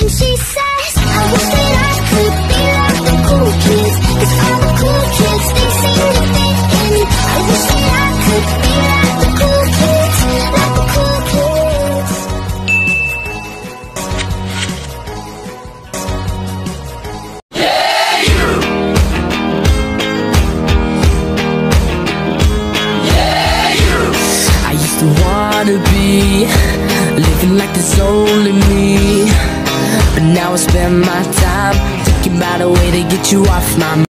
And she says, I wish that I could be like the cool kids, 'cause all the cool kids, they seem to fit in. I wish that I could be like the cool kids, like the cool kids. Yeah, you! Yeah, you! I used to wanna be living like there's only me, but now I spend my time thinking about a way to get you off my mind.